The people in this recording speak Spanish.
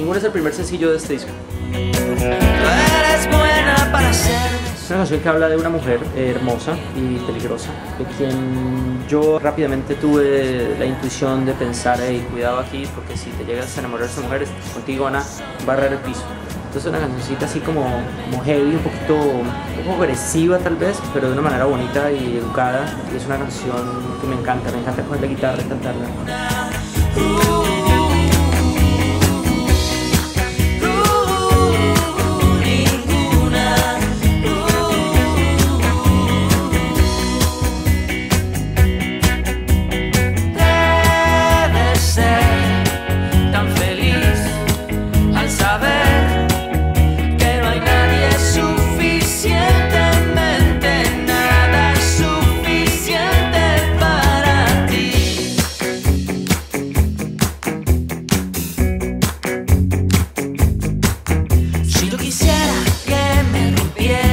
Ninguna es el primer sencillo de este disco. Tú eres buena para ser. Es una canción que habla de una mujer hermosa y peligrosa, de quien yo rápidamente tuve la intuición de pensar, hey, cuidado aquí, porque si te llegas a enamorar de esa mujer, contigo van a barrer el piso. Entonces una cancioncita así como heavy, un poco agresiva tal vez, pero de una manera bonita y educada. Y es una canción que me encanta coger la guitarra y cantarla. Quisiera que me rompiera